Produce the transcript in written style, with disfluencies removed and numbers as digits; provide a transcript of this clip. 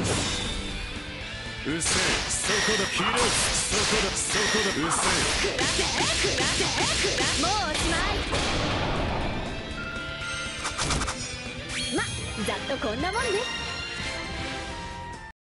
うせえ、そこだ、ひれ、そこだ、そこだ、うせえ。 もうおしまい。ま、ざっとこんなもんね。